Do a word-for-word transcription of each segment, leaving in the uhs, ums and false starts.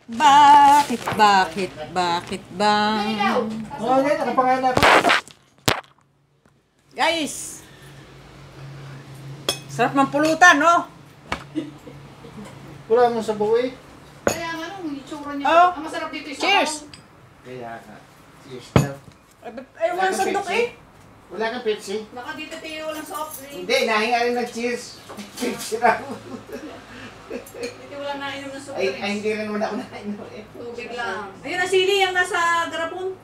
Bakit, bakit, bakit bang? Oh, yan, nakapangalan ako. Guys! Sarap ng pulutan, no? Wala mo sa buhay. Kaya nga nung itsura niya. Oh. Ang masarap dito yung Cheers! sabaw. Kaya nga. Cheers daw. Ay, ba't- ay, walang sandok eh. Wala kang Pepsi? Baka dito tayo walang soft drink. Hindi, nahinga rin ng cheers. Pepsi raw. Dito wala nainom ng soft Ay, drinks. ay, hindi rin naman ako nainom eh. Tubig lang. Ayun na sili yung nasa garapon.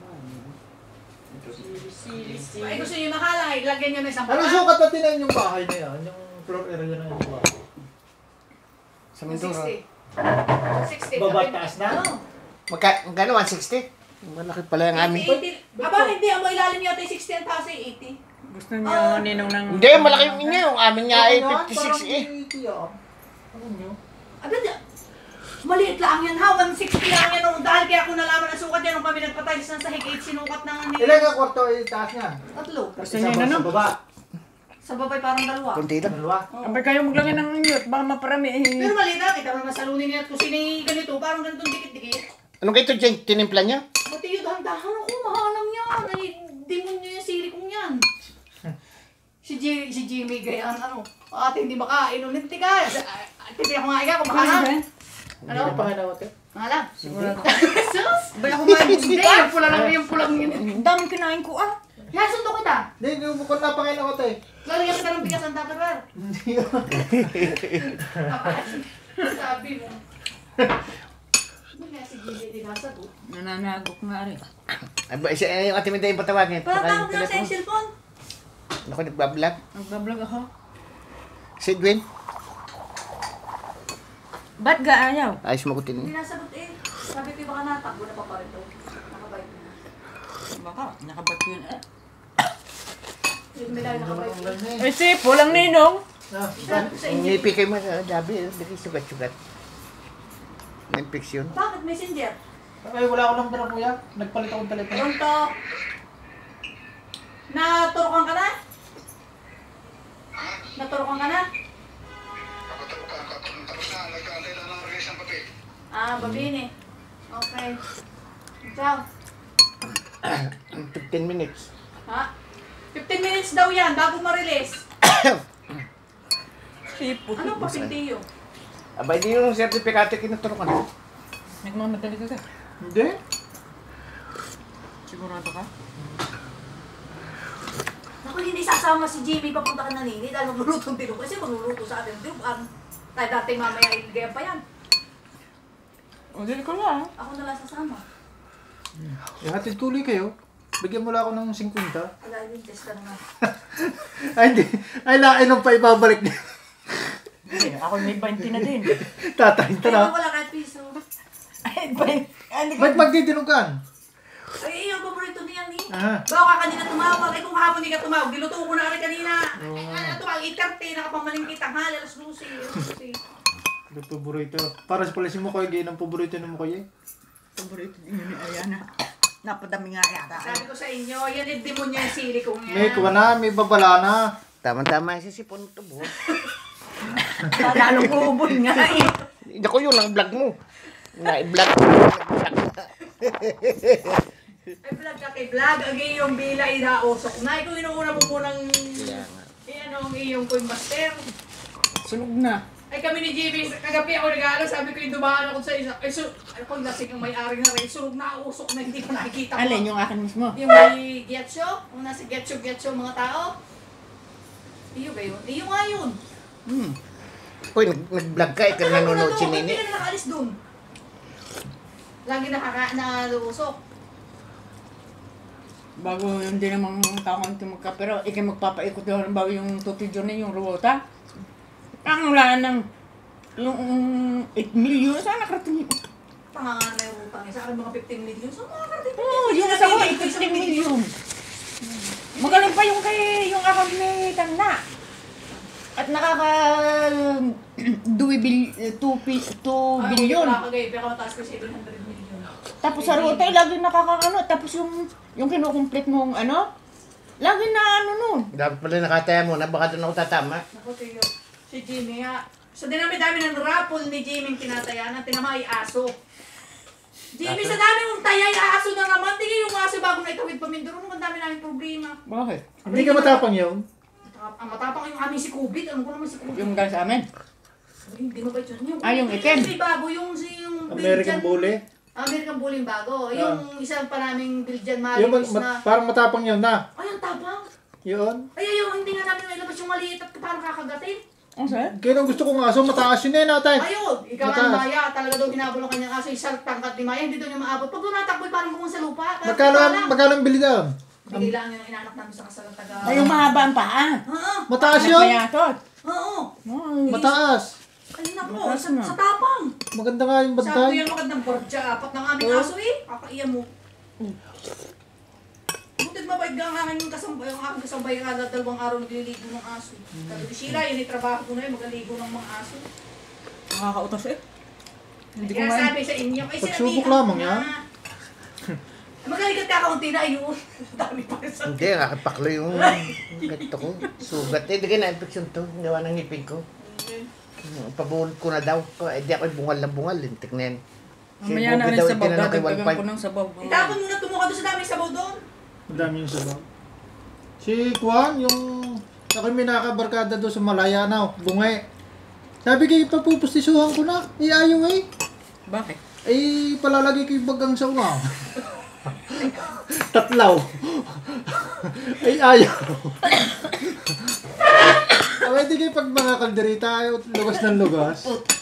Sili, Ay gusto niyo makalang ay lagyan niyo na isang Ano pata. sukat na tinayin yung bahay na yan? Yung floor area na yung bahay. Sa Mindoro. sixty. sixty. Baba, taas na? Oo. Magka, magkano? one sixty? Malaki pala yung amin. eighty. Aba, hindi. Ang ilalim niyo ito yung sixty ang taas ay eighty. Gusto niyo ninong ng... Hindi, malaki yung inyo. Yung amin nga ay fifty-six eh. Ano nyo? Aba, di- maliit lang yan ha. one sixty lang yan. Oh. Dahil kaya ako nalaman ang sukat yan nung kami nagpatiles ng sahig eight sinukat na nga Ilan ang kwarto ay taas niya? Tatlo. Gusto niyo na, Sa no? baba. Sa babay parang dalawa. Kunti lang. Dalawa. Abay kayo maglagay ng inyo, baka maparami eh. Pero maliit na. Kita mo naman sa lunin niya at kusina yung ganito. Parang ganitong dikit-dikit. Ano kayo ito dyan? Tinimpla niya? Pati yun, dahan-dahan ako. Mahalang yan. Ay, demonyo yung silikong yan. Si, G, si Jimmy gayaan ano. Ate hindi makain ulit. Tika. Titi ako nga iya kung makain. Ano? Hindi pa nga nawatin. Mahalang. Sigurado. Sus! Abay ako nga, Hindi, hindi. yung pula lang yung pulang yun. Ang daming kinain ko ah. Kaya sundo kita. Hindi, hindi mo kung napangain ako tayo. Lalagyan kita ng bigas ng tupperware. Hindi ko. Sabi mo. Hindi nga si Jimmy din nasagot. Nananagok nga rin. Ay, siya yung ate Minda yung patawagin. Patawag na sa cellphone. Ako nagbablog. Nagbablog ako. Si Edwin. Ba't ga ayaw? Ayos makutin Hindi niya. nasagot eh. Sabi ko baka natakbo na pa pa rin to. Nakabike na. Baka, nakabat ko yun eh. Yung may lagi nakabike na. Eh si, pulang ninong. Ah, Sabi ko sa Ang inyo. ngipi kayo mga dabi. Hindi sugat-sugat. Infection. Bakit messenger? Ay, wala ako lang dala kuya. Nagpalit akong telepono. Pronto. Naturukan ka na? Naturukan ka na? Ah, babini. Okay. Ciao. fifteen minutes. Ha? fifteen minutes daw yan bago ma-release. Sipo. Anong papintiyo? Aba, hindi yung sertifikate kinuturukan. Nagmamadali ka ka. Hindi. Sigurado ka? Naku, hindi sasama si Jimmy papunta ka na nini dahil maglulutong tinong kasi magluluto sa atin. Tinukan. Tayo dating mamaya iligaya pa yan. O, dili ko lang. Ako na lang sasama. Eh, hatid tuloy kayo. Bigyan mo lang ako ng fifty. Wala, yung test ka na nga. Ay, hindi. Ay, lain nung pa ibabalik niya. Hindi, ako may twenty na din. Tatayin ta Kaya na. wala kahit piso. Ay, twenty. Ano Ba't magdidinugan? Ay, yung paborito niyan eh. Ah. Baka ka kanina tumawag. Ay, kung hapon di ka tumawag, diluto ko na rin kanina. Ay, ano to, ang eight thirty, nakapamalingkit ang hal, alas lucy. Ito paborito. Para sa palasin mo ko, gaya ng paborito ng mo ko eh. Paborito din yun ni Ayana. Napadami nga yata. Sabi ko sa inyo, yan yung demonyo yung sili kong yan. May kuha na, may babala na. Tama-tama si sipon ito buo. Lalong kuubon nga eh. Hindi ko yun, ang vlog mo. Na-vlog. Ay, vlog ka kay vlog. Ang iyong bila inausok na. Ikaw inuuna mo munang... Kaya nga. Eh, ano ang iyong coin master? Sunog na. Ay, kami ni Jimmy, kagabi ako nag-aaral, sabi ko yung dumaan ako sa isa. Ay, so, ay, pag lasing ang may-ari na rin, sunog na usok na hindi ko nakikita ko. Alin yung akin mismo? Yung may getcho, yung nasa getcho-getcho mga tao. Iyo ba yun? Iyo nga yun. Hmm. Uy, nag- nag-vlog ka, ikaw nanonood si Nini. Hindi ka na nakaalis dun. Lagi nakaka nalusok. Bago hindi namang tao konti magkapero, ikay magpapaikot daw bago yung tuti journey, yung ruwota. Ang wala ng yung eight million, saan nakarating yun? Pangangan na yung utang niya. Sa akin mga fifteen million. So, makakarating Oo, oh, yung sa ko, fifteen million. Magaling pa yung kay yung account ni Tanda. At nakaka two billion. Ay, wala kagay. Pero mataas ko seven hundred million. Tapos sa ruta, lagi nakakano. Tapos yung yung kinukomplete mong ano, lagi na ano nun. Dapat pala nakataya mo na, baka doon ako tatama. Naku, tiyo. Si Jimmy nga. So, dinami-dami ng rapol ni Jimmy yung tinatayanan. Tinama ay aso. Jimmy, sa dami mong tayay, aso na naman. Tingin yung aso bago na itawid pa Mindoro. Ang dami namin problema. Bakit? Hindi ka matapang yun. Ang matapang yung aming si Kubit. Ano ko naman si Kubit? Yung gas sa amin? Hindi mo ba yun? Yung, Ah, yung itim? Yung bago, yung, yung American Bully. American Bully yung bago. Yung isang pa naming Belgian Yung Malibus mat- na... parang matapang yun na. Ay, ang tapang. Yun. Ay, ayaw, hindi nga namin nailabas yung maliit at parang kakagatin. Ang sir? Kaya ang gusto kong aso, mataas yun eh natin. Ayun, ikaw Mataas. ang Maya. Talaga daw hinabol ang kanyang aso. Isang tangkat ni Maya, hindi daw niya maabot. Pag doon natakboy, parang bukong sa lupa. Kaya Magkano, wala. magkano ang bili doon? Bigay lang yung inanak namin sa kasalang taga. Ay, yung mahaba ang paa. Oo. Mataas Anak yun? mayatot. Oo. Ay, Mataas. Ayun na po, Mataas sa, na. sa tapang. Maganda nga yung Sabi ko bantay. yan magandang bordya. Apat ng aming Oo. aso eh. Kakaiya mo. Butit mabait ka ang aking kasambay. Ang aking kasambay ka na dalawang araw nagliligo ng aso. Sabi ko, Sheila, yun yung trabaho ko na yun. Magaligo ng mga aso. nakakautos eh. Hindi ko Kaya nga. sabi sa inyo, ay Pagsubok sinabihan lamang ko yan. na. Magaligat ka kaunti na, ayun. Dami pa rin sa... Hindi, nakapaklo yung ganito ko. Sugat. Eh, di ka na-infection to. Gawa ng ngipin ko. Pabuhol ko na daw. Eh, di ako bungal na bungal. Lintik na yan. Si Mamaya na Bobby rin daw, sa baw. itinanong kay Dadagdagan Walpay. ko ng sabaw. Itapon mo na tumuka doon sa dami sabaw doon. Ang dami yung sabaw. Si Juan, yung... Ako may nakabarkada doon sa Malaya na, bungay. Sabi kayo, papupustisuhan ko na. Eh, ayaw eh. Bakit? Eh, palalagay ko yung bagang sa ulang. Tatlaw. Ay, ayaw. Abay, di kayo pag mga kalderita, ayaw, lugas ng lugas.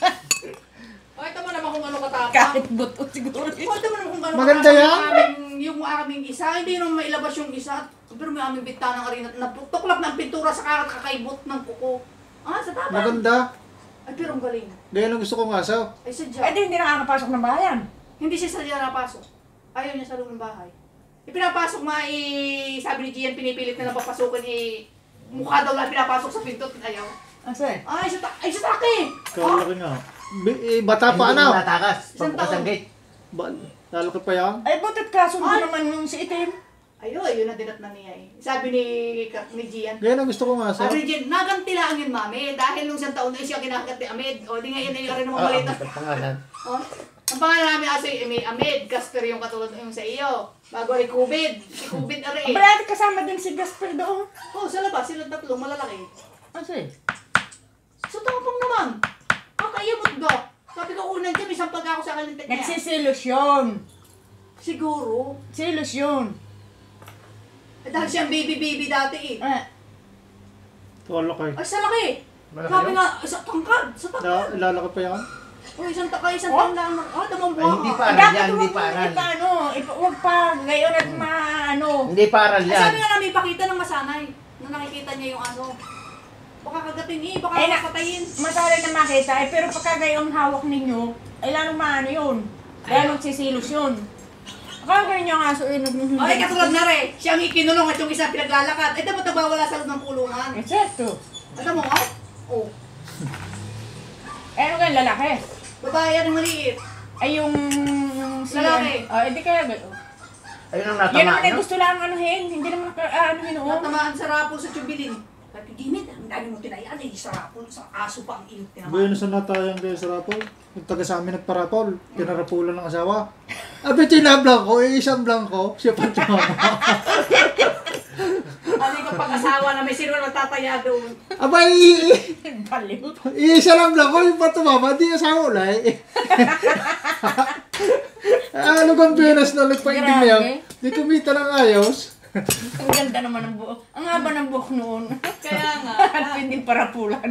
Pakita mo naman kung ano katapang. Kahit buto siguro. Pakita mo naman kung ano Maganda katapang yan. yung aming, yung aming isa. Hindi naman mailabas yung isa. Pero may aming bita ng arena. Natuklap ng pintura sa karat kakaibot ng kuko. Ah, sa tapang. Maganda. Ay, pero ang galing. Ganyan ang gusto kong asaw. Ay, sadya. Eh di hindi nakakapasok ng bayan. Hindi siya sadya napasok. Ayaw niya sa loob ng bahay. Ipinapasok nga eh, sabi ni Gian, pinipilit na napapasukin eh, mukha daw lang pinapasok sa pinto, ayaw. Ang sir? Ay, sa ta- ay, sa taki! Kalaki nga. B- eh, bata pa Hindi ano? ko natakas. Isang Pagbukas taon. ang gate. Ba- lalaki pa yan? Ay, butit kasundo Ay! naman yung si itim. Ayun, yun ang dinat na niya eh. Sabi ni, ni Gian, Ganyan ang gusto kong asaw. sabi ni Gian, nagantilaan yun mami, dahil nung isang taon na siya kinakat ni Ahmed, o di ngayon ay rin naman Oo, maliit. ang pangalan. Oh, ang pangalan namin aso ay Ahmed, Ahmed, Casper yung katulad yung sa iyo. Bago ay Kubid, si Kubid na rin. Brad, kasama din si Gasper doon. Oh, sa labas, sila tatlo, malalaki. Ang sir? Sa tapang naman. Kakayamot ba? Sabi ko unang dyan, isang pag ako sa kalintik niya. Nagsisilos yun. Siguro. Silos yun. Eh, dahil siyang baby-baby dati eh. Eh, Kalaki. Ay, sa laki. Malaki Sabi yun? nga, sa tangkad, sa Na, tangkad. lalaki pa yan? O, isang taka, isang Oh? taon lang. Ah, damang Ay, hindi buha. pa. eh, Aral dapat yan, hindi huwag pa mo aral. ipa, ano, ipa, huwag pa, ngayon at maano. Hindi pa aral Ay, yan. sabi nga namin, ipakita ng masanay. Na nakikita niya yung ano. Baka kagatin eh, baka Eh, na- patayin. Masari na makita, eh, pero pagka gayong hawak ninyo, ay lalong maano yun. Lalong sisilos yun. Akala ganyan yung aso, eh, nag- Ay, katulad na rin. Siya ang ikinulong at yung isa pinaglalakad. Ay, dapat nabawala sa loob ng kulungan. Eh, certo. Alam mo, oh? Oh. Eh, ano kaya lalaki? Babae yan ang maliit. Ay, yung... Si, Lalaki. Oh, edi kaya gano'n. Ayun ang Yan natama, naman ay no? gusto lang anuhin, hindi naman naka, ah, anuhin oo. Natamaan sa rapol sa tubilin. Sabi, Gimit, ang dami mo tinayaan eh. Sa rapol, sa aso pa ang iyong tinamaan. Bueno sa natayang kayo sa rapol. Yung taga sa amin nagparapol. Pinarapulan ng asawa. Abi, tinablang ko. Eh, isang blanco. Siya pa tumama. Ano yung pag-asawa na may sino na tataya doon. Aba, i- Baliw. isa lang blanco. Yung pa tumama. Di asawa ulay. Ano kang penas na nagpaindig na yan? Di kumita ng ayos. Ang ganda naman ng buhok. Ang haba ng buhok noon. Kaya nga. At hindi parapulan.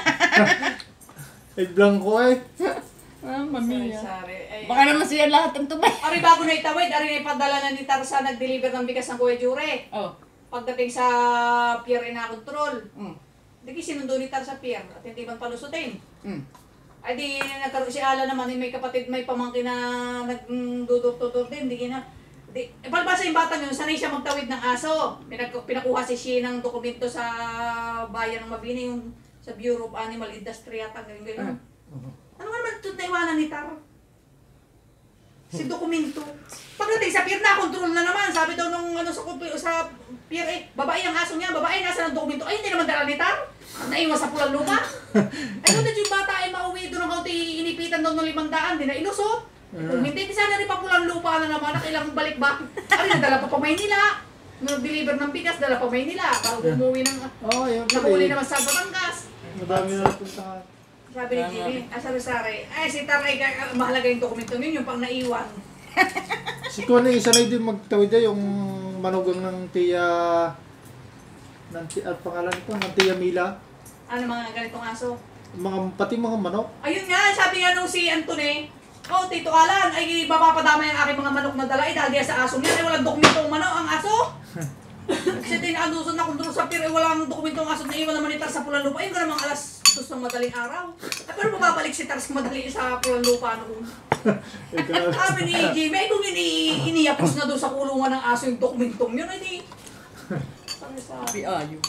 Eh, blanco eh. Ah, mamiya. Sorry. Ay, Baka naman siya lahat ang tumay. Ari bago na itawid, ari na ipadala na ni Tarsa nag-deliver ng bigas ng Kuya Jure. Oh. Pagdating sa pier ina control. Mm. Di sinundo ni Tar sa pier at hindi man palusutin. Mm. Ay di nagkaroon si Ala naman, may kapatid, may pamangkin na nagdudur-tudur din, di na. Di, eh, palibasa yung batang yun, sanay siya magtawid ng aso. Pinag, pinakuha si Shi ng dokumento sa bayan ng Mabini, yung sa Bureau of Animal Industry at ang ganyan. Ano nga naman ito naiwanan ni Tar? Si dokumento. Pagdating sa pier na, control na naman. Sabi daw nung ano sa, sa pier, eh, babae ang aso niya, babae nasa ng dokumento. Ay, hindi naman dala ni Tar. Naiwan sa pulang lupa. Ay, kung yung bata ay mauwi doon ng kaunti, inipitan daw ng limang daan, di na ilusot. Kung hindi, di sana rin papulang lupa na naman, nakailang balik ba? Ano, nadala pa pa Maynila. Nung deliver ng bigas, dala pa Maynila. Bago umuwi ng, Oo, yun. nakuli naman sa Batangas. Madami na napuntahan. Sabi ni Jimmy, ah, sabi sa Ray, ay si Taray, ka- mahalaga yung dokumento ninyo, yung pang naiwan. Si Kuan ay isa na din magtawid niya yung manugang ng tiya ng tiya, at pangalan ko ng tiya Mila. Ano mga ganitong aso? Mga pati mga manok. Ayun nga, sabi nga nung si Antone, oh, Tito Alan, ay mapapadama yung aking mga manok na dala, eh, dahil diyan sa asong yan, ay walang dokumentong manok ang aso. Kasi tinaaduson na kung doon sa pier, ay walang dokumentong aso na iwan naman ni Tar sa Pulang Lupa. Ayun ka namang alas dos ng madaling araw. At pero mababalik si Tar sa madali sa Pulang Lupa noon. Sabi ni Jimmy, ay kung ini iniyapos na doon sa kulungan ng aso yung dokumentong yun, ay di. Sabi sa... Sabi ayos.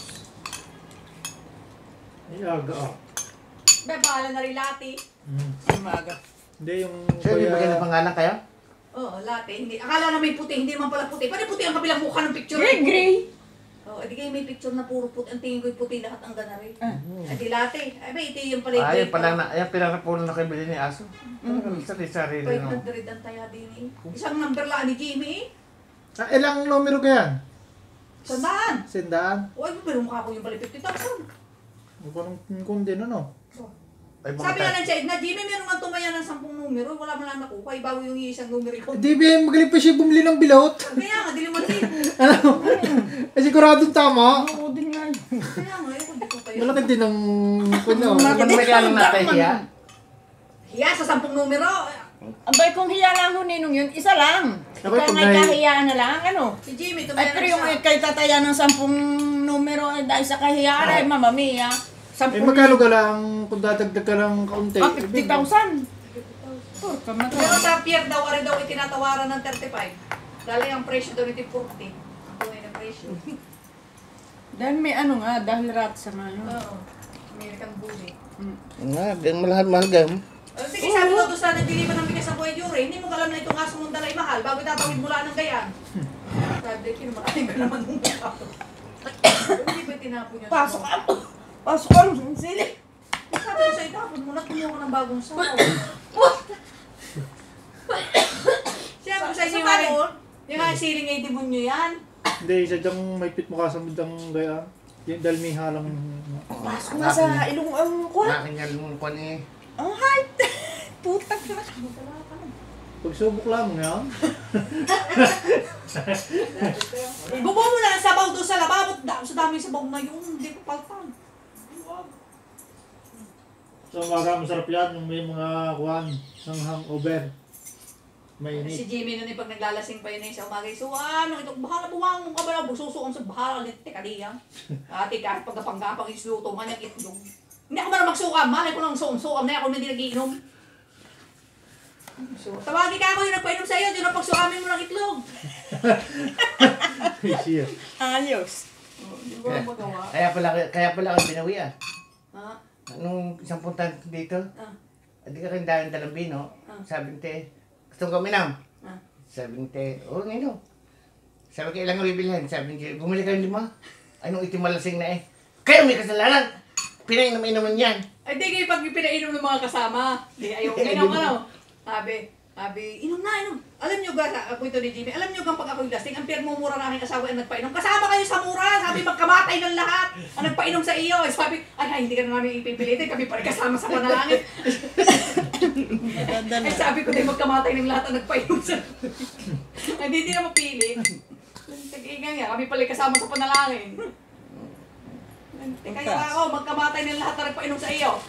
Ay, aga ah. Be, bahala na rin lati. Mm. Umaga. Hindi yung Sir, may bagay na pangalan kayo? Oo, lati. Hindi. Akala na may puti, hindi naman pala puti. Paano puti ang kabilang mukha ng picture? Gray, gray. Oo, edi kayo may picture na puro puti. Ang tingin ko'y puti lahat ang ganari. Ah. Edi lati. Ay ba, ito yung pala yung Ay, grade yung pala na, ayan, pinarapulan na kayo bilhin ni Aso. Mhm. Sari-sari five rin. no? hundred ang taya din eh. Isang number lang ni Jimmy eh. Ah, ilang numero ka yan? Sandaan. Sendaan? O, ay, pero mukha ko yung pala fifty thousand. Kung kundi ano? Ay, mga Sabi ta- nga ng Chad na, Jimmy, meron nga tumaya ng sampung numero. Wala mo lang nakuha. Ibago yung isang numero ko. Di ba magaling pa siya bumili ng bilot? Kaya nga, di naman din. Ano? Eh, siguradong tama. Oo din nga yun. Kaya nga, ayoko, di ko kayo. Malaki din ang kuno. Malaki Kung may kailangan natin hiya. Hiya sa sampung numero. Abay, kung hiya lang ho ninong yun, isa lang. Ako, Ikaw pag ngay may- kahiyaan na lang, ano? Si Jimmy, Ay, tumaya pero ng yung isa. kay tataya ng sampung numero, ay dahil sa kahiyaan, ay mamamiya. Eh, Sampung magkano ka lang kung dadagdag ka lang kaunti? Ah, fifty thousand. Por, Pero kamata. sa pier daw, ari daw itinatawaran ng thirty-five. Dali ang presyo daw nito forty. Ang tunay na presyo. Dahil may ano nga, dahil rat sa mga. Oo. American Bully. Mm. Nga, din mahal-mahal gam. Oh, sige, sabi ko doon sa nagdiliban ng bigas sa Buhay Jure, hindi mo alam na itong aso mong dalay mahal bago tatawid mula ng gayan. Sabi ko, maraming ka naman ng mukha. Hindi ba tinapon niya? Pasok ka. Pasok ka. Sili. Sabi ko sa itapon mo, natulungan ko ng bagong saw. Siyempre ko sa inyo, Sa yung, yung nga siling ay demonyo yan. Hindi, isa dyang may pit mo kasamid ang gaya. Yung dahil may halang... Pasok nga sa ilong ang kuha. Nakin yung kwan eh. Ang heart. Putang na. Pagsubok lang yan. Bubo mo na ang sabaw doon sa lababo. Da- Sa dami sabaw na yun, hindi ko palpang. So, mga masarap yan yung may mga kuhan ng hangover. Mainit. Si Jimmy nun yung pag naglalasing pa yun eh, sa umaga, so ano, ito, bahala buwang mong kabala, bususukan sa bahala, teka diyan. Ate, kahit pagkapang-gapang isluto, man yung itlog. Hindi ako marang magsukam, malay ko lang suom-suam na ako hindi nag-iinom. So, tawagin ka ako yung nagpainom sa iyo, yung napagsukamin mo ng itlog. Siya. Ayos. Hindi ko lang magawa. Kaya pala, kaya pala ako binawi ah. Ha? Nung isang punta dito, Ah. hindi ka rin dahil dalang bino. Ah. Sabi ni te, gusto ko minam. Ah. Sabi ni te, oo, ngayon. Sabi ko, ilang bibilhan? Sabi ni te, bumili ka ng lima. Anong itimalasing na eh? Kayo may kasalanan! Pinainom-inom yan. Ay, di kayo pag pinainom ng mga kasama. Di, ayaw ko inom, ano? Sabi, sabi, inom na, inom. Alam nyo ga, ako ito ni Jimmy, alam nyo ga pag ako'y lasting, ang pinagmumura na aking asawa ang nagpainom. Kasama kayo sa mura, sabi, magkamatay ng lahat. Ang nagpainom sa iyo. Sabi, ay, ay hindi ka na namin ipipilitin, kami pa rin kasama sa panalangin. Ay, sabi ko, di magkamatay ng lahat ang nagpainom sa ay, hindi na mapili. Tag-ingan nga, kami pa rin kasama sa panalangin. Kayo ako, magkamatay ng lahat na nagpainom sa iyo.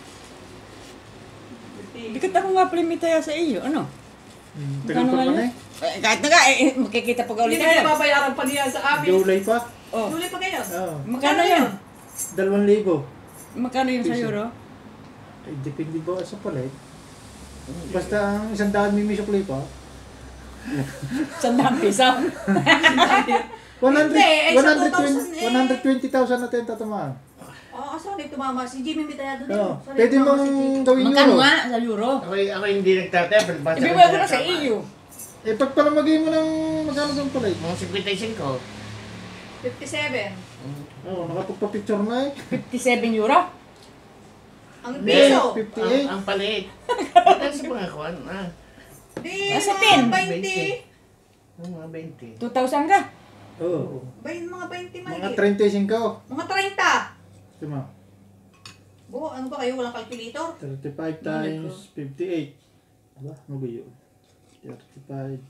Bigat ako nga primitaya sa iyo, ano? Hmm, tagal pa Magkano pa nga na eh. Eh, kahit na nga, eh, makikita pa Hindi ulit na tayo. babayaran pa niya sa amin. July pa? Oh, Tuloy pa kayo. Oo. magkano yun? Dalawang libo. Magkano yun sa euro? Eh, depende ba sa palit? Basta ang isang daan may misukli pa. Sandang piso. one hundred, Hindi, eh, sa two thousand eh. one hundred twenty thousand na tayo tatamaan. Oo, oh, saan tumama? Si Jimmy Mitayado din. Oo. Saan Pwede tumama mong si Jimmy? gawin Magkano euro. nga sa euro? Ako, ako hindi nagtataya, pero basta Ibigay ko na sa iyo. Eh, pag palamagay mo ng magkano sa palit? Mga fifty-five. fifty-seven. Oo, nakapagpa-picture na eh. fifty-seven euro? Ang Hindi, piso. fifty-eight. Ang, ang palit. Dito sa mga kwan, ah. Di, Nasa mga ten. twenty. Yung mga twenty. two thousand ka? Oo. Bay, mga twenty Mga mahigit. thirty-five. Mga thirty. Tuma. Bo, ano ba kayo? Walang calculator? thirty-five times fifty-eight. Aba, ano ba yun? thirty-five.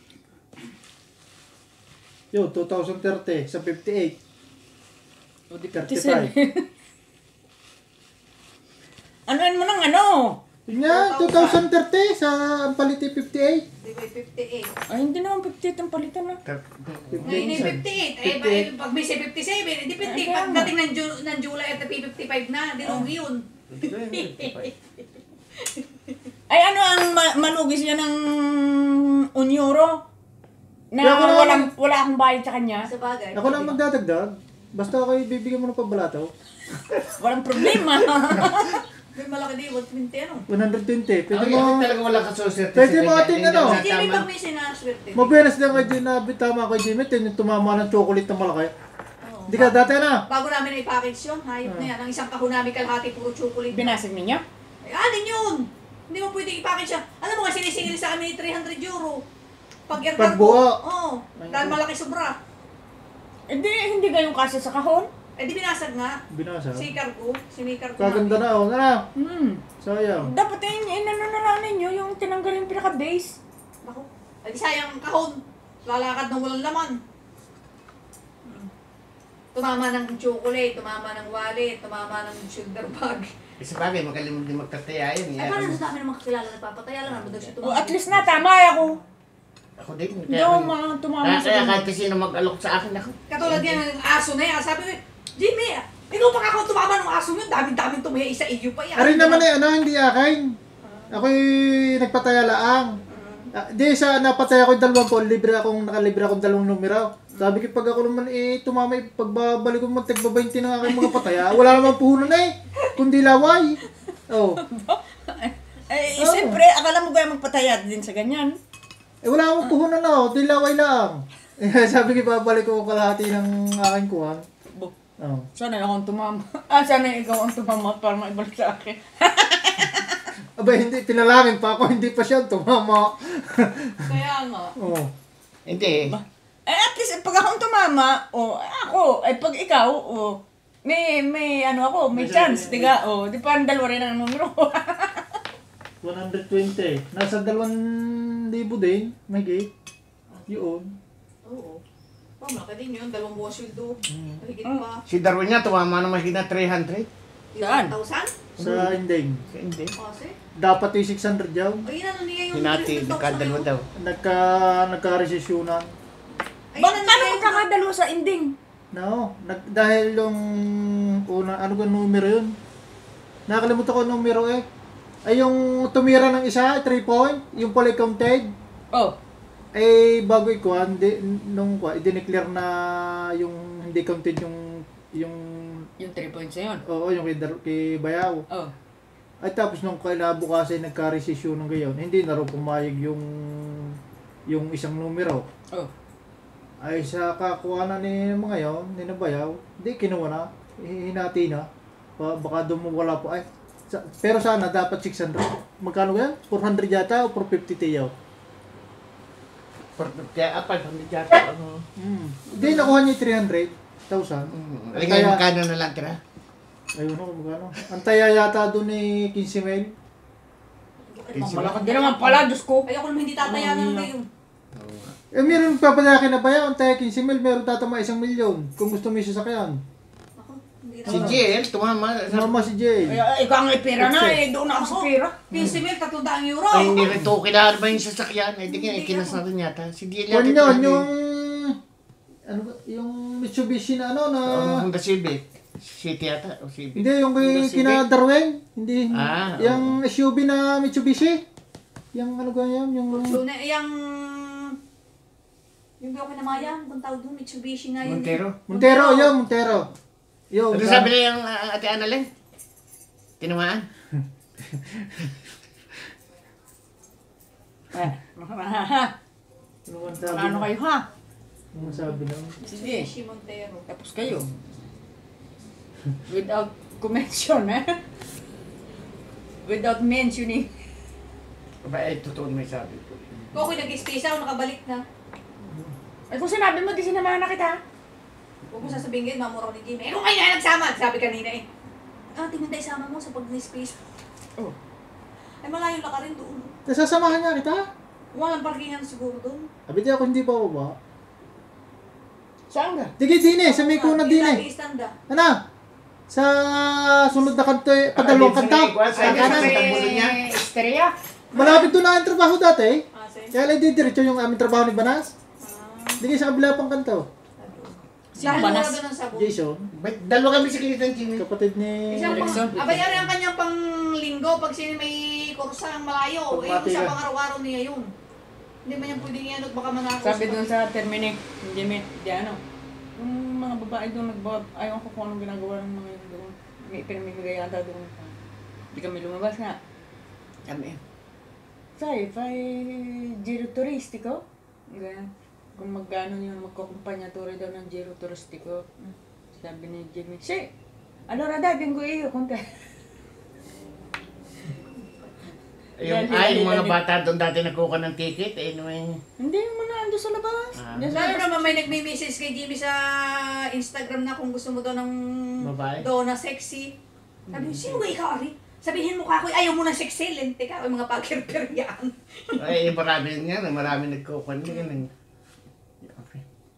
Yo, two thousand thirty sa fifty-eight. O di thirty-five. Anuan mo ng ano? Yun nga, two thousand thirty sa ang paliti fifty-eight. Di ba, fifty-eight. Ay, hindi naman fifty-eight ang palitan na. Ngayon ay fifty-eight. Eh, ba, eh, pag may fifty-seven, eh, depende. Ay, kaya nga. Pagdating ng, Ju- ng July at fifty-five na, dinugi yun. Ay, ano ang ma- malugis niya ng un euro? Na Kaya ako na- walang, wala akong bayad sa kanya. Sa bagay. Ako lang magdadagdag. Basta ako bibigyan mo ng pabalato. Walang problema. May malaki din, one twenty ano. one hundred twenty. Pwede Ay, mo, talaga wala kasuserte. Pwede mo ating ano? Si Jimmy pag may sinaswerte. maberes lang kay Jimmy, tama kay Jimmy, tin- tumama ng chocolate na malaki. Oo. Hindi ka dati na. Bago namin na-package yun, hayop na yan. Ang isang kahon namin kalahati, puro chocolate. Binasag ninyo? Ay, alin yun? Hindi mo pwede i-package siya. Alam mo nga, sinisingil sa amin ni three hundred euro. Pag air Pag cargo. buo. Oo. Dahil malaki sobra. Hindi, hindi kayong kasya sa kahon. Eh di binasag nga. Binasa. Sikar ko. Sinikar ko Kaganda na oh, na. Hmm. Sayang. Dapat yun, inano na lang ninyo, yung tinanggal yung pinaka-base. Ako. Ay di sayang ang kahon. Lalakad ng walang laman. Hmm. Tumama ng chocolate, tumama ng wallet, tumama ng shoulder bag. Isa bagay, magaling mo din magtataya yun. Ay, paano sa dami ng mga kakilala nagpapataya lang naman daw siya O tumama. at least na, tama ako. Ako din. Hindi ako mga tumama Kaya, sa kaya ganun. kahit sino mag-alok sa akin ako. Katulad yan ng aso na yan. Sabi ko, Jimmy, ikaw pa ako tumama ng aso yun. Daming-daming tumaya, isa iyo pa yan. Arin naman eh, ano, hindi akin. Ako'y nagpataya laang. Ah, di sa napataya ko yung dalawang po, libre akong, nakalibre akong dalawang numero. Sabi ko, pag ako naman eh, tumamay, pagbabalik ko man, tagbabainti ng aking mga pataya, wala naman puhunan eh, kundi laway. Oh. Eh, Oo. siyempre, akala mo ba magpataya din sa ganyan? Eh, wala akong puhunan na, oh, di laway lang. Eh, sabi ko, babalik ko kalahati ng aking kuhan. Bo, Oh. sana akong tumama. Ah, sana ikaw ang tumama para maibalik sa akin. Aba, hindi, pinalangin pa ako, hindi pa siya tumama. Kaya nga. Oh. Hindi. Eh, at least, pag akong tumama, o ako, eh, pag ikaw, o may, may, ano ako, may chance, diga, o, di pa ang dalawa rin ang numero. one hundred twenty. Nasa dalawang libo din, may gate. Yun. Oo. Oh, malaki din yun. Dalawang buwan sweldo. Mahigit Mm. pa. Si Darwin nga, tumama na mahina three hundred. Saan? one thousand? Sa ending. Hindi. Kasi. Dapat yung six hundred yaw. Ay, ano niya yung Hinati, three thousand nagkadalwa na yun? daw. Nagka, nagka-resesyonan. Ay, Bakit ano paano niya yung- magkakadalo sa ending? No, nag, dahil yung una, ano ba numero yun? Nakalimutan ko yung numero eh. Ay yung tumira ng isa, three point, yung pala counted. Oh, Eh, bago ikuhan, di, nung kwa, i-declare na yung hindi counted yung, yung, yung three points na yun. oo, yung kay, Dar- kay Bayaw. Oh. Ay tapos nung kailabukasan nagka-resesyon ng gayon, hindi na raw pumayag yung, yung isang numero. Oh. Ay sa kakuha na ni mga yon, ni Nabayaw, di kinuha na, hinati na. Ba- Baka doon mo wala po. Ay, sa- pero sana dapat six hundred. Magkano yan? four hundred yata o four fifty tiyaw? Kaya apa, hindi yata. Ano? Hmm. Hindi, nakuha niya yung three hundred thousand. Mm. Alingay, magkano na lang tira? Ayun ako, magkano. Antaya yata doon ni quinze mil. Malaki din naman pala, Diyos ko. Ayoko naman hindi tatayanan ng gayon. Eh, meron papadakin na ba yan? Antaya quinze mil, meron tatama isang milyon. Kung gusto mo yung sasakyan. Ako, hindi Si na. J L, tumama. Mama si Jay. Ay, ikaw ang pera na eh, doon ako sa pera. fifty mil, tatlong daang euro. Ay, hindi rin to. Kailangan ba yung sasakyan? Ay, di nga, ikinas na rin yata. Si J L Kung yata. yun, yung... Ano ba? Yung Mitsubishi na ano na... Ang Honda Civic. City yata. O Civic. Hindi, yung kay Honda Civic. kina Darwin. Hindi. Ah, yung S U V na Mitsubishi. Yung ano ga yan? Yung... So, na, yung... Yung biyo kinamayang, kung tawag doon, Mitsubishi nga yun. Montero. Montero, yun, Montero. Yun. Ano sabi na yung uh, ate Annalyn? Tinamaan? Eh, Ano ang sabi ano na? kayo ha? Ano ang sabi na? Sige, Mitsubishi Montero. tapos kayo. Without mention, eh? Without mentioning. Aba, eh, totoo may sabi ko. Kung ako'y nag-space ako, nakabalik na. Ay kung sinabi mo, di sinamahan na kita. Huwag mo sasabihin ngayon, mamura ko ni Jimmy. Eh, kung kayo na nagsama, sabi kanina eh. Ah, tingnan tayo isama mo sa pag-space. Oh. Ay, malayo lang ka rin doon. Nasasamahan niya kita. Walang parkingan siguro doon. Abi di ako hindi pa baba. Saan ka? Dige din eh, sa may kuna din eh. Istanda. Ano? Sa sunod na kanto eh, padalawang kanta. Sa Ay, kanan. sa tabulo niya. Estrella. Malapit doon na ang trabaho dati. Ah, sige. Kaya lang didiretso yung aming trabaho ni Banas. Ah, Dige sa kabila pang kanto. Sino dahil Banas? mura doon ang sabon. Jason, Ba't dalawa kami sa kilitan, Jimmy? kapatid ni... Isang pang, Erickson. abayari ang kanyang pang linggo pag sino may kursa ang malayo. Eh, Pagpati sa ka. pang araw-araw niya yun. Hindi man yan pwedeng yan at baka manakos. Sabi doon sa Terminic, hindi may, di ano. Yung mga babae doon nagbab, ayaw ko kung anong ginagawa ng mga yun doon. May pinamimigay ata doon. Hindi kami lumabas nga. Sabi, Say, fai giro turistico? Ganyan. Kung magkano yun, magkukumpanya turi daw ng giro turistico. Sabi ni Jimmy, si, allora dai, vengo io con te. Yung, ay, yung mga bata doon dati nagkuha ng ticket, eh, anyway. Hindi mo na ando sa labas. Ah. Diyan sa Lalo labas. naman may nagme-message kay Jimmy sa Instagram na kung gusto mo daw ng Babae? dona sexy. Sabi niya, sino ba ikaw, Ari? Sabihin mo ka ako, ayaw mo ng sexy, lente ka, mga pagkirpir yan. Ay, marami nga, marami nagkuha. Hindi ka nang... Okay.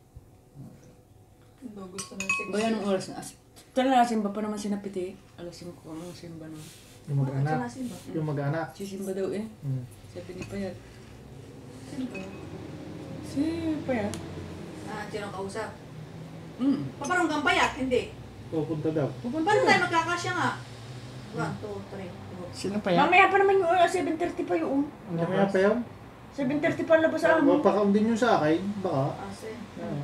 Hindi gusto ng sexy. Ba yan ang oras na? Tala, simba pa naman sinapiti. Alas singko ko ang simba nun. Yung mag-anak. Sino ba? Yung mag-anak. Sisimba daw eh. Hmm. Sabi ni Payat. Sino ba? Si Payat? Ah, sino kausap? Hmm. Paparong kang payat? Hindi. Pupunta daw. Pupunta Paano na. tayo magkakasya nga? One, two, three, four. Sino pa yan? Mamaya pa naman yung uh, seven thirty pa yung. Ano kaya pa yun? seven thirty pa labas sa amin. Mapakaon din yun sa akin. Baka. Ah, sige. Oo.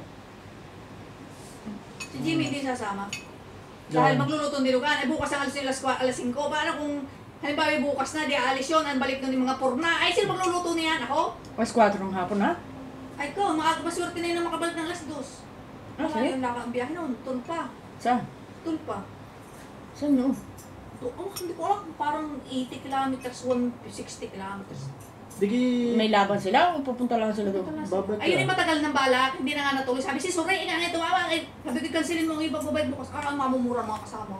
Si Jimmy hindi sasama. Yan. Dahil magluluto ng dilugan. Eh bukas ang alas alas alas singko. Paano kung halimbawa bukas na, di alis yun, ang balik nun yung mga purna. Ay, sino magluluto niyan? Ako? Alas four ng hapon ha? Ay ko, maaga maswerte na yun na makabalik ng alas dos. Ah, Wala sige. yung laka ang biyahe noon. Tulpa. Saan? Tulpa. Saan yun? To- Oh, hindi ko alam. Parang eighty kilometers, one hundred sixty kilometers. Digi... May laban sila o pupunta lang sila doon? Babad Ayun ka. yung matagal ng balak, hindi na nga natuloy. Sabi si Suray, ina nga tumawa. Eh, sabi ko, cancelin mo ang ibang babayad bukas. Ah, mamumura mga kasama.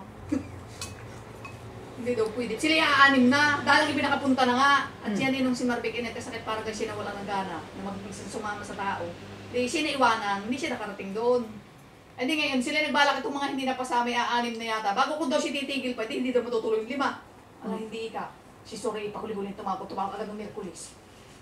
Hindi daw pwede. Sila yung aanim na. Dahil ang ibinakapunta na nga. At siya din nung si Marvick inete sakit para kasi siya na wala ng gana. Na mag-isip sumama sa tao. Di siya naiwanan, hindi siya nakarating doon. Eh di ngayon, sila nagbalak itong mga hindi napasama, aanim na yata. Bago kung daw siya titigil pa, di, hindi daw matutuloy yung lima. Ala, hindi ka. Si Suray, pakuli-huli tumabot, tumabot agad ng Merkulis.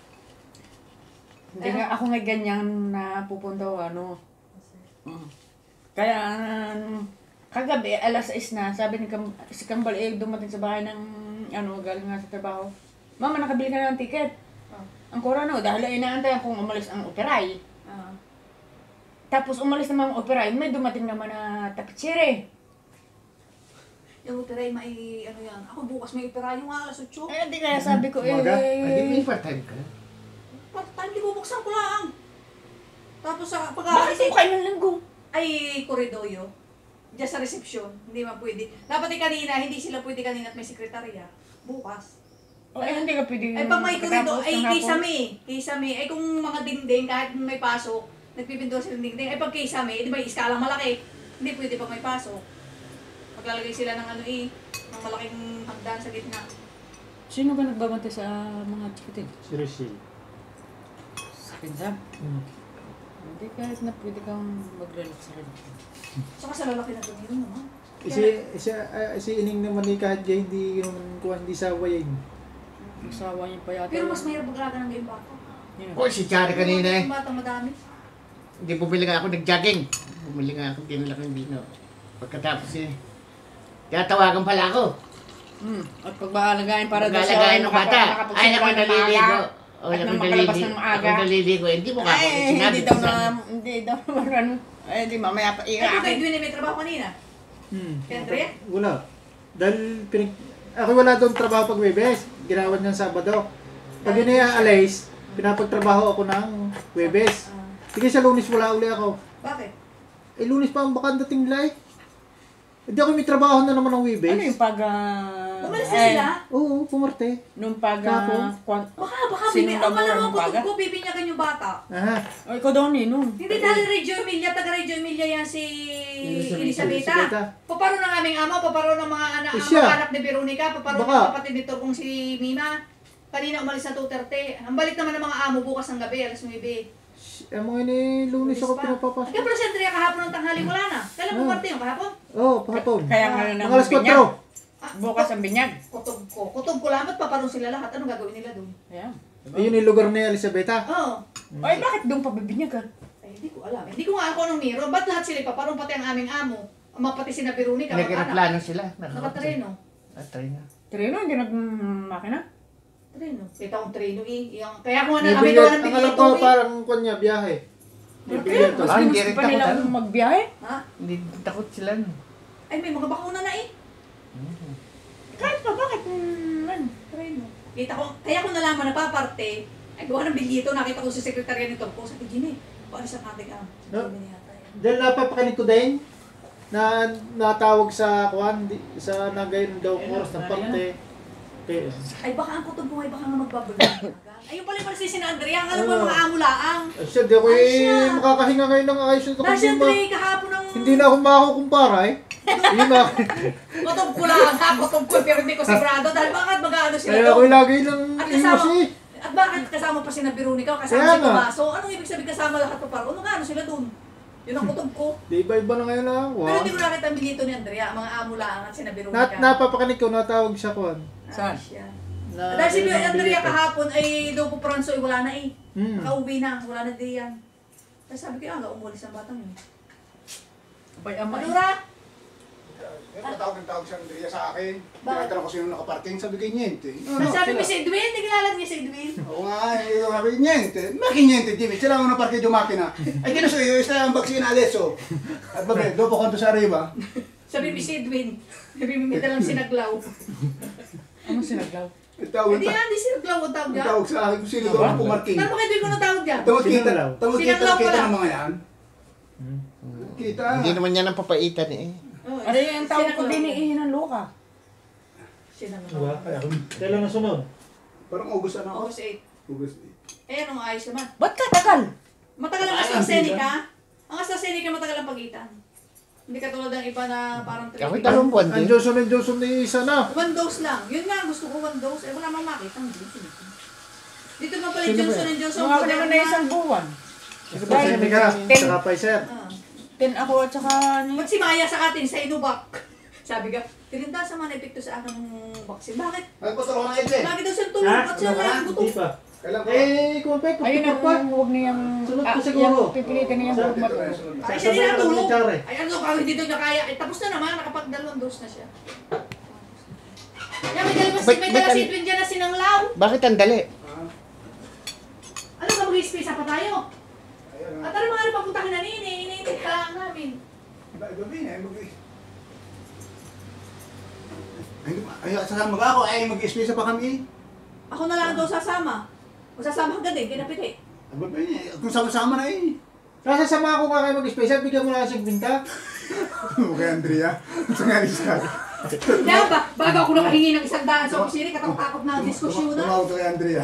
Hindi nga ako nga ganyan na pupunta o ano. Mm. Kaya um, kagabi, alas sais na, sabi ni Kam si Kambal eh, dumating sa bahay ng ano, galing nga sa trabaho. Mama, nakabili ka na ng ticket. Oh. Ang korano, dahil ay inaantay kung umalis ang operay. Ah. Tapos umalis naman ang operay, may dumating naman na tapitsire. Yung operay, may ano yan. Ako bukas may opera yung alas otso. Eh, di kaya sabi ko eh. Umaga? Ay, di may part-time ka? Part-time, di bubuksan ko lang. Tapos sa Bakit pag-aalis, mo kayo ng linggo? ay koridoyo. Diyan sa reception, hindi man pwede. Dapat eh kanina, hindi sila pwede kanina at may sekretarya. Bukas. O eh, hindi ka pwede. Ay pag may korido, pagkatapos ay ng kay hapon. Sami. Kay Sami, ay kung mga dingding, kahit may pasok, nagpipinto sila ng dingding. Ay pag kay Sami, di ba iskalang malaki? Hindi pwede pag may pasok. Maglalagay sila ng ano eh, ng malaking hagdan sa gitna. Sino ba nagbabantay sa mga chikitin? Si Rachel. Sa pinsan? Hmm. Hindi, kahit na pwede kang mag-relax sa rin. Saka sa lalaki na tumiro naman. Si, si, uh, si Ining naman eh, kahit gaya hindi naman kuha, hindi sawa yun. Masawa niya pa yata. Pero mas mahirap mag-alaga ng gayong bata. Yun. Oh, si Chari kanina eh. Yung bata madami. Hindi, bumili nga ako nag-jogging. Bumili nga ako, tinulak ng bino. Pagkatapos eh, kaya tawagan pala ako. Hmm. At pagbahalagain para daw Maglalagayan ng bata. Ay, ako naliligo. O, At ako nang makalabas naliligo. ng Ako maaga. naliligo. Eh, Hindi mo ka ako Ay, sinabi hindi ko daw sa na, hindi daw na, ano. Ay, di mamaya pa Eh, kung kayo iyakin. Edwin may trabaho kanina. Hmm. Kay Andrea? Wala. Dahil pinag... Ako wala doon trabaho pag Webes. Ginawan niyang Sabado. Pag yun ay alis, pinapagtrabaho ako ng Webes. Ah, Sige sa Lunes wala uli ako. bakit? Eh Lunes pa ang baka dating nila eh. Hindi ako may trabaho na naman ng Webes. Ano yung pag, ah, Umalis na eh, sila? Oo, pumarte. Nung pag... Kapon? ah, kwan, Baka, baka, bibi, Sinong ang malamang ng ko baga? ko, bibinyagan yung bata. Aha. O, ikaw daw ni, nung. Hindi dahil Reggio Emilia, taga Reggio Emilia yan si Elisabetta. Elisabetta. Elisabetta. Paparo ng aming ama, paparo ng mga anak, Eh, ang siya. mga anak ni Veronica, paparo ng Baka. kapatid ni Turkong si Mima. Kanina umalis na two thirty. Ang balik naman ng mga amo bukas ng gabi, alas nuwebe. Eh, mga ini lunes ako Ay, pinapapasok. pero si Andrea kahapon ng tanghali wala na. Kailan Ah. pumarte yung kahapon? Oo, oh, pahapon. Kaya nga na Mga alas kwatro. Ah, Bukas ang binyag. Kutob ko. Kutob ko lang, ba't paparong sila lahat? Anong gagawin nila doon? Ayan. Ayun yung lugar ni Elisabetta. Oo. Ay, bakit doon pa bibinyagan? Ay, hindi ko alam. Hindi ko nga ako anong miro. Ba't lahat sila paparong pati ang aming amo? Ang mga pati si na Veronica, Nagreplano sila. Nakatreno. Ah, treno. Treno, hindi nagmakina. Treno. Kita kong treno eh. Yung, kaya ko nga May na kami bilyet. gawa ng Ang alam bilito ko eh. parang kanya biyahe. May Bakit? bilyet. Mas Ah, hindi gusto rin pa takot, nila ano? magbiyahe? Ha? Hindi takot sila. no? Ay, may mga bakuna na eh. Kahit pa, bakit? Hmm, ano? Treno. Kita ko, kaya ko nalaman na paparte, ay gawa ng bilito, nakita ko sa sekretarya ni Turko. Sabi, Gini, paano sa kate ka? No. Sabi niya yata yan. Dahil napapakinig ko din na natawag sa kuan di- sa nagayon daw Ayun, oras ng ayun. parte. Okay. Ay, baka ang kutob mo ay baka nga magbabagal. Ayun pala yung pala si Sina Andrea. Ang alam mo, Oo. mga amo laang. Ay, siya, di ako Ay, eh, siya. makakahinga ngayon ng ayos nito Dahil si kasi ma- Andrea kahapon ng... hindi na ako makakumpara eh. Yun na. Kutob ko lang ha, kutob ko, pero hindi ko sigurado. Dahil bakit mag-ano sila Kaya doon? ako lagi ng At iwas kasama, eh. at bakit kasama pa si na Veronica, kasama Kaya si nga. Tomaso? Anong ibig sabihin kasama lahat pa paro? Ano nga, ano sila doon? Yun ang kutob ko. Di iba-iba na ngayon ah. Pero Wow. hindi ko nakita ang bilito ni Andrea, ang mga amo lang at si na Na, Veronica. napapakinig ko, natawag siya kuan. Saan? Ah, siya. Na, Dahil si yun ang Andrea bilito. kahapon ay daw po Pranso ay wala na eh. Hmm. Nakauwi na, wala na din yan. Tapos sabi ko, ah, nga umulis ang batang yun. Abay, ama. Ano ra? Eh, patawag ng tawag si Andrea sa akin. Bakit? Tinatanong ko sino nakaparking, sabi kay Niente. Sabi ko si Edwin, hindi kilala niya si Edwin. Oo nga, eh, sabi kay Niente. Maki Niente, Jimmy. Sila ang naparking yung makina. Ay, kino sa'yo, isa ang baksin Aleso. At babe, doon po konto sa arriba. Sabi ko si Edwin, nabimimita lang sinaglaw. Ano sinaglaw? Tawag Hindi yan, hindi sinaglaw ang tawag ang niya. tawag sa akin kung sino daw ang pumarking. Ano ba kaya Edwin ko na tawag niya? Tawag kita, Sinanglaw. tawag kita, Sinanglaw kita pala. ng mga yan. Kita. Hindi naman yan ang papaitan eh. Oh, Ano yung tawag ko din ni ng Luka? Sinaglaw. Diba? Kailan na sunod? Parang August ano? August eight. August. Eh, anong ayos naman? Ba't katagal? Matagal ang AstraZeneca. Ang AstraZeneca matagal ang pagitan. Hindi katulad ng iba na parang three Ako weeks. dalawang buwan Ang din. Johnson and Johnson ni isa na. One dose lang. Yun nga, gusto ko one dose. Eh, wala mang makita. Ang Johnson. Dito nga pala yung Sino ba Johnson and Johnson. Mga naman na isang buwan. Ito pa sa Mika, Ten. saka Pfizer. Ah. Ten ako at saka ni... Pag si Maya sa atin, sa Inubac. Sabi ka, tirinda sa mga epekto sa akin ng vaccine. Bakit? Nagpatulong na ito eh. Bakit daw siyang tulog at siya Ano ka? na gutom? Hindi pa. Kailan ko? Eh, kung pa, Ayun pagpapag pa. ang huwag niyang... Sunod ah, ko siguro. yung pipilitin niyang huwag matulog. Ay, siya Sasabihin din ako ni natulog. Chare. Ay, ano, kahit hindi daw niya kaya. Eh, tapos na naman, nakapag-dalawang dose na siya. Yan, may dalawang Ba't- may ba't dala si ang- Edwin dyan na sinanglaw. Bakit ang dali? Ano ba mag-space pa tayo? Ayan At na. ano mga papuntahin na nini, iniintay ka lang namin. Gabi na, eh, mag- Ay, ay, sasama ka ako, ay mag-espesa pa kami. Ako na lang daw sasama. O sasama ka din, kinapiti. Ano ba yun eh? Kung sama-sama na eh. Nasasama ako nga kayo mag-special, bigyan mo na kasi binta. Okay, Andrea. Sa nga isa. Kaya ba, bago ako nakahingi ng isang daan sa kusina, katakot-takot na ang diskusyon na. Tumawag ka kay Andrea.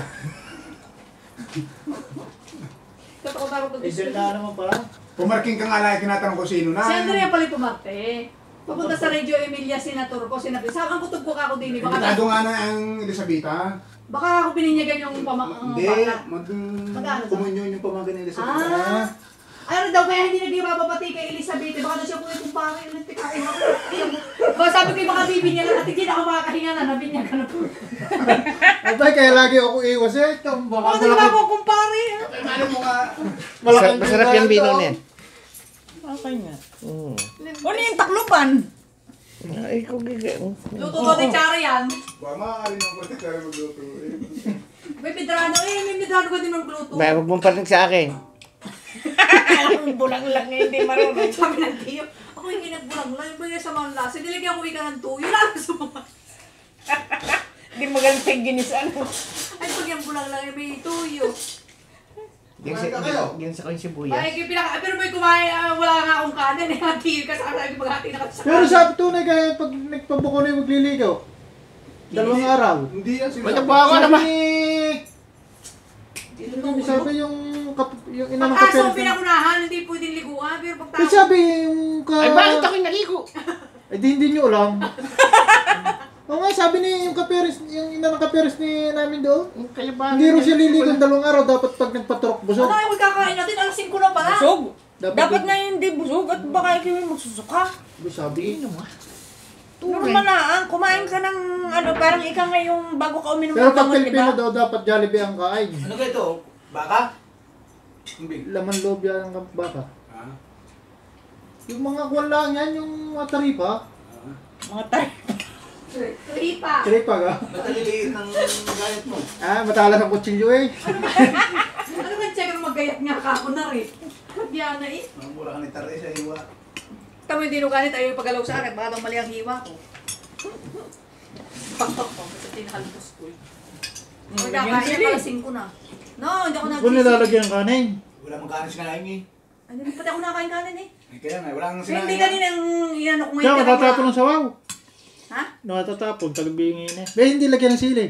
Katakot-takot ang Eh, diskusyon. na naman pala. Pumarking ka nga lang, tinatanong ko sino na. Si Andrea pala pumarte. Papunta sa Reggio Emilia, Senator ko, sinabi. Sa ang kutob ko ka ako din, eh, baka, Invitado nga na ang Elisabetta. baka ako bininyagan yung pama, ang Hindi, bata. mag Magkano ba? kumunyon yung pamangkin ni Elisabetta. Ah, ano daw kaya hindi nagbababati kay Elizabeth, baka na siya kulit kung pangit, ulit tikain ako. Baka sabi ko yung mga bibi niya lang, at hindi na ako makakahinga na, nabinyagan ako. Abay, kaya lagi ako iwas eh. Ito, baka Baka na malaki. ako kumpare. Ay, ano mo nga? Malaking Masarap yung bino niya. Okay nga. Mm. Ano yung takluban? Ay, kung giga. Luto daw ni Chara yan. Ba, maaari nang pati tayo magluto eh. May medrano, eh, may medrano ka din magluto. May huwag mong parinig sa akin. Ang bulang lang na hindi marunong. Sabi ng tiyo, ako hindi nagbulang lang, yung bagay sa mga lasa, nilagyan ko ika ng tuyo, lalo sa mga, Hindi magaling ginis ano. ay pag yung bulang lang, may tuyo. Ganyan Kumain ka kayo? sa ganyan sa kong sibuyas. Ay, yung pinaka, pero may kumain, ah, wala nga akong kanin, eh, hati ka sa sabi ko maghati na kasi sa Pero kanin. sabi tunay kaya pag nagpabuko na yung magliligaw. Dalawang araw. Hindi yan sila. Wala ba ako Sabi naman? ni... Yung sabi yung... Kap, yung ina ng Pag aso ang kaperes. pinagunahan, hindi pwedeng liguan. Pero pag Eh tao, sabi yung ka... Ay, bakit ako'y naligo? Eh di hindi nyo alam. Oo nga, sabi ni yung kaperes, yung ina ng kaperes ni namin doon. Kaya ba? Hindi rin siya liligo ng dalawang araw, dapat pag nagpaturok busog. ano yung kakain natin? Alas singko na pala. Busog. Dapat Dapat di- na hindi busog at baka ikaw yung magsusuka. Sabi, Ano mo? Normal na ang kumain ka ng ano, parang ikaw nga yung bago ka uminom pero ng pag gamot, di Pilipino ba? daw, dapat Jollibee ang kain. Ano kayo ito? Baka? Hindi. Laman loob yan ng baka. Ah. Yung mga kwan lang yan, yung mga taripa. Mga tayo. Tripa. Taripa ka? Nataliliit ng gayat mo. Ah, matalas ang kutsilyo eh. Ano ba check ang magayat nga ka ako na rin? Diyan na eh. Mga mura ka ni Taray sa hiwa. Tama yung dinuganit ayaw yung pagalaw sa akin. Baka daw mali ang hiwa ko. Pakpak ko. Kasi tinakalipos ko. Mm, Magkakain yan na sila. pala singko na. No, hindi ako Kung nagsisip. nilalagyan ng kanin. Wala mong kanin sinakain eh. Ay, hindi pati ako nakain kanin eh. Eh, Kaya nga, wala kang Eh, sinakain. Hindi kanina ang inano ko Kaya ngayon. matatapon ng sawaw. Ha? Natatapon, tagbingin eh. Eh, hindi lagyan ng sili.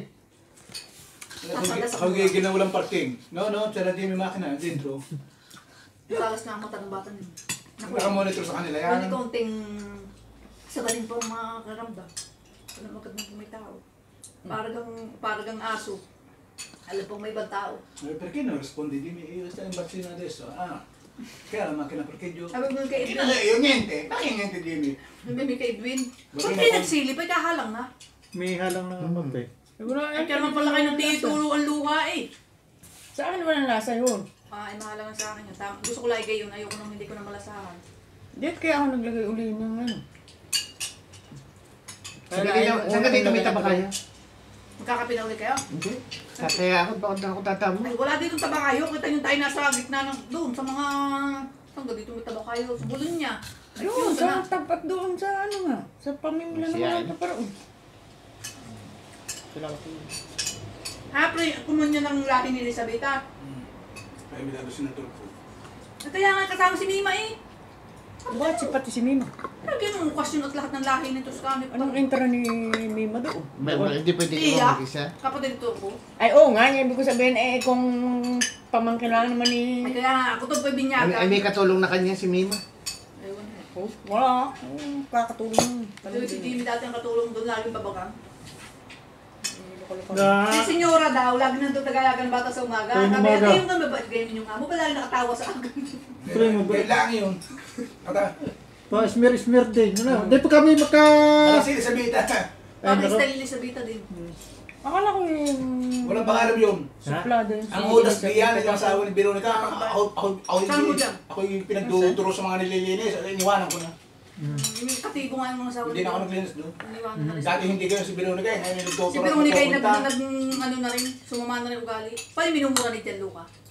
Ako gigil na walang parking. No, no, tsara di may makina dentro. Talas na ang mata ng bata nila. Naka-monitor sa kanila yan. Hindi kaunting sa galing pa ang mga karamdam. Alam mo kung may tao. Paragang, paragang aso. Alam pong may ibang tao. Eh, perché non rispondi? Dimmi, io sto in vaccino adesso. Ah, che ha la macchina parcheggio? Sabi mo kay Eh, Edwin. io niente, bakit niente dimmi? Sabi kay Edwin. Bakit Ba't na- kayo nagsilip? Ay kahalang na. May halang ng magpe. Eh, wala Ay kaya naman pala kayo nang tituro ang luha eh. Sa akin walang lasa yun. Ah, ay mahalangan sa akin yun. Tama. Gusto ko lagay yun. Ayoko nang hindi ko na malasahan. Dito kaya ako naglagay uli ng ano. Saan ka dito, saan ka dito may tabakayo? Magkakape na ulit kayo? Hindi. Kaya ako, bakit ako tatamo? Ay, wala dito taba kayo. Kita nyo tayo nasa gitna ng doon sa mga... Saan ka dito may taba kayo? Sa bulon niya. Ay, Ayun, yun, sa sana. tapat doon sa ano nga. Sa pamimila ng Siya, mga ano? paparoon. Ha, pre, kumun nyo ng lahi ni Elisabetta. Kaya may lalo sinatulpo. At kaya nga kasama si Mima eh. Bakit si pati si Mima? Ano ganun question at lahat ng lahi ni Toscano? Anong intro ni Mima doon? Ba- ba- Hindi pwede Iya. ka mag-isa. Kapatid ito ko. Ay, oo nga. Yung ibig ko sabihin, eh, kung pamangkin lang naman ni... Ay kaya nga, ako to po Ay, binyaga. ay, may katulong na kanya si Mima. Ayun eh. Oh, wala. Oh, kakatulong. Kasi si Jimmy dati ang katulong doon, laging babagang. Na, Si Senyora daw, lagi nandun tagalagan bata sa umaga. Tuwing Sabi, umaga. ate yung mababait ganyan yung amo, ba lagi nakatawa sa akin? Tuwing umaga. Kailangan yun. Ata, pa smear-smear din. Ano? Hindi pa kami magka... alam sila sa bita. Parang nako. style Elisabetta din. Akala ko yung... Walang pangalan yun. Suplado yun. Ang udas diyan, yung asawa ni Veronica, ako, ako, ako, Saan mo yung, dyan? ako yung pinagduduro sa mga nililinis. Iniwanan ko na. Yung katibo nga yung mga asawa Hindi na ako naglinis doon. Iniwanan na rin. Dati hindi kayo si Veronica, eh, ngayon yung nagtuturo. Si Veronica ay nag, nagpupunta. nag, ano na rin, sumama na rin ugali. Paano minumura ni Jan Luca?